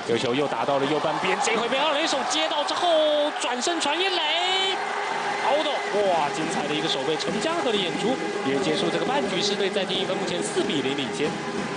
有球又打到了右半边，这回被二垒手接到之后，转身传一垒，凹洞，哇，精彩的一个守备陈嘉禾的演出，也结束这个半局，狮队再进1分，目前4比0领先。